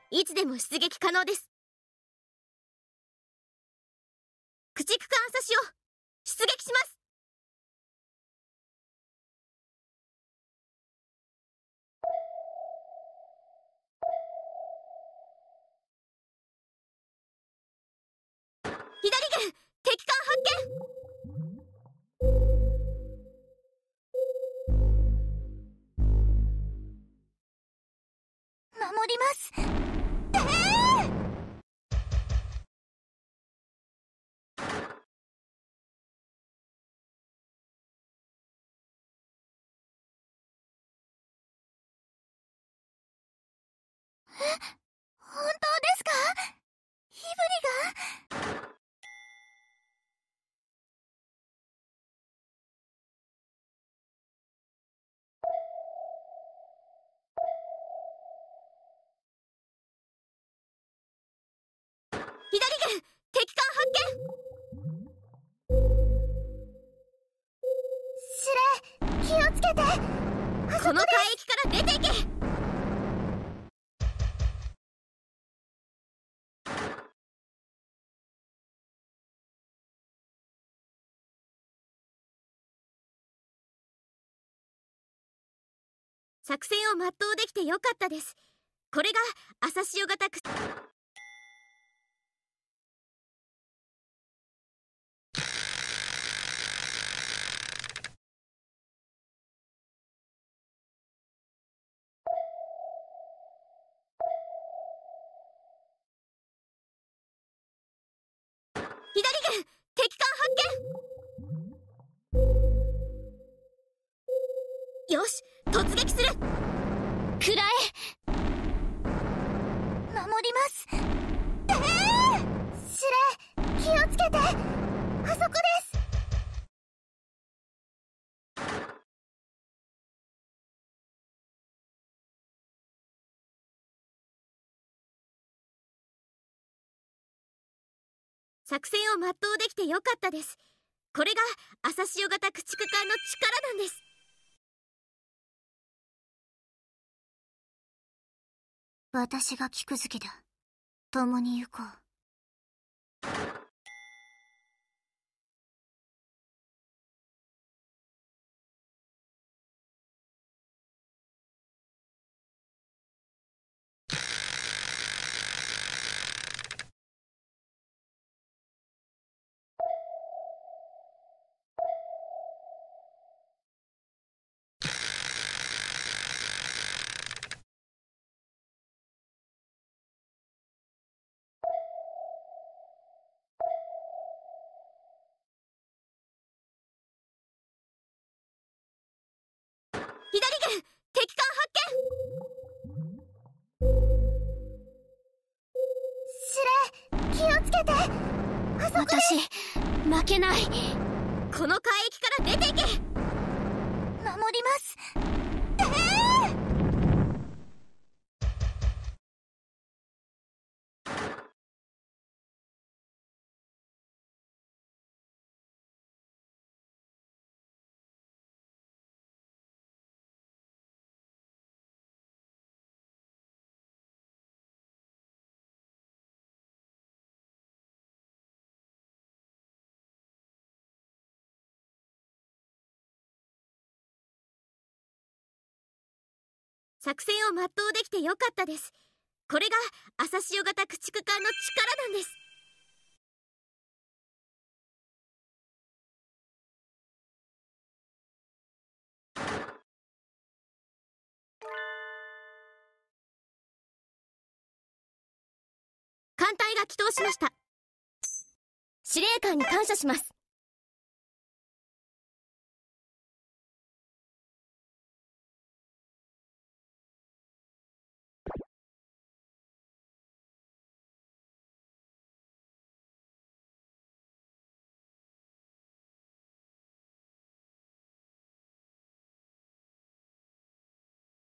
いつでも出撃可能です。駆逐艦朝潮、出撃します。左舷、敵艦発見。 守ります。本当ですか？ヒブリが。 左舷、敵艦発見。司令、気をつけて。 見。この海域から出ていけ。作戦を全うできてよかったです。これが朝潮型左舷、敵艦発見。よし、突撃する。 食らえ。守ります。司令、気をつけて。あそこです。 作戦を全うできてよかったです。これが朝潮型駆逐艦の力なんです。 私が菊月だ。共に行こう。 左舷、敵艦発見。司令、気をつけて。あそこです。私、負けない。 この海域から出ていけ。 守ります。 作戦を全うできてよかったです。これが朝潮型駆逐艦の力なんです。艦隊が帰投しました。司令官に感謝します。